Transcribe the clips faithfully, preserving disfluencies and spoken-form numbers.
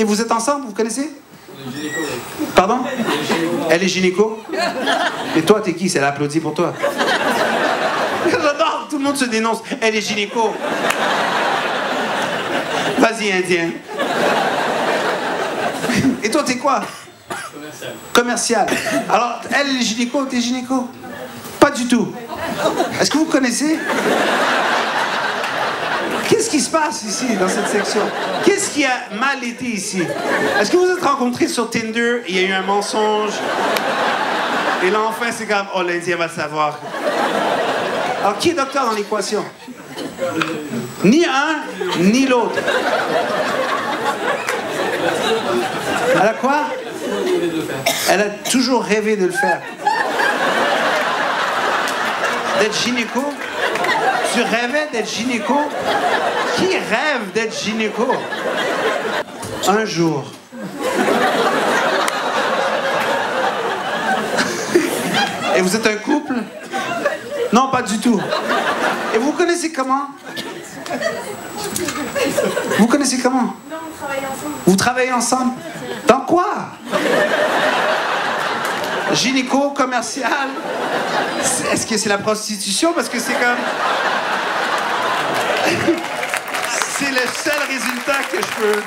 Et vous êtes ensemble, vous connaissez? Pardon? Elle est gynéco? Et toi, t'es qui? C'est l'applaudit pour toi. J'adore, tout le monde se dénonce. Elle est gynéco. Vas-y, Indien. Et toi, t'es quoi? Commercial. Commercial. Alors, elle, elle est gynéco, t'es gynéco? Pas du tout. Est-ce que vous connaissez? Qu'est-ce qui se passe ici, dans cette section? Qu'est-ce qui a mal été ici? Est-ce que vous êtes rencontrés sur Tinder, il y a eu un mensonge, et là, enfin, c'est comme, oh, l'Indien va savoir. Alors, qui est docteur dans l'équation? Ni un, ni l'autre. Elle a quoi? Elle a toujours rêvé de le faire. D'être gynéco? Tu rêvais d'être gynéco? Qui rêve d'être gynéco? Un jour. Et vous êtes un couple? Non, pas du tout. Et vous connaissez comment? Vous connaissez comment? Non, on travaille ensemble. Vous travaillez ensemble? Dans quoi? Gynéco, commercial? Est-ce que c'est la prostitution? Parce que c'est comme... C'est le seul résultat que je peux...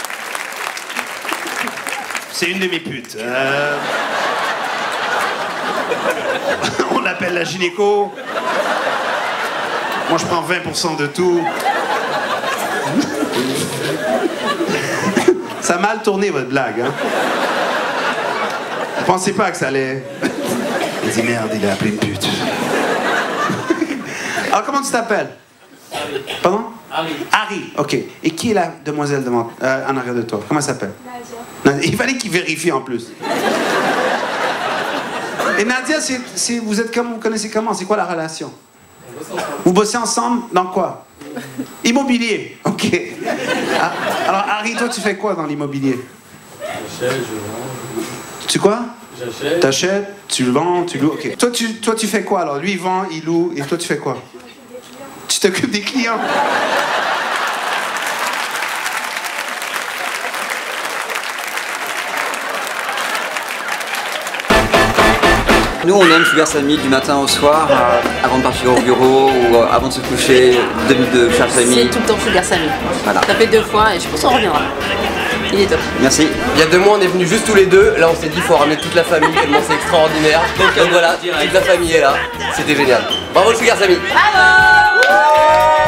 C'est une de mes putes. Euh... On l'appelle la gynéco. Moi, je prends vingt pour cent de tout. Ça a mal tourné, votre blague, hein? Vous pensez pas que ça allait... Il dit, merde, il a appelé une pute. Alors, comment tu t'appelles? Harry. Pardon? Harry. Harry, ok. Et qui est la demoiselle devant, euh, en arrière de toi? Comment elle s'appelle? Nadia. Nadia. Il fallait qu'il vérifie en plus. Et Nadia, c'est, c'est, vous êtes comme, vous connaissez comment? C'est quoi la relation? On bosse ensemble. Vous bossez ensemble dans quoi? Immobilier, ok. Ah, alors Harry, toi tu fais quoi dans l'immobilier? J'achète, je vends. Tu quoi? J'achète. T'achètes, tu le vends, tu loues, ok. Toi tu, toi tu fais quoi alors? Lui il vend, il loue, et toi tu fais quoi? Tu t'occupes des clients? Nous, on aime Sugar Sammy du matin au soir, euh, avant de partir au bureau ou euh, avant de se coucher, deux minutes de Sugar Sammy. C'est tout le temps Sugar Sammy. Voilà. Ça fait deux fois et je pense qu'on reviendra. Il est top. Merci. Il y a deux mois, on est venus juste tous les deux. Là, on s'est dit, il faut ramener toute la famille, tellement c'est extraordinaire. Donc, voilà, toute la famille est là. C'était génial. Bravo, Sugar Sammy. Bravo!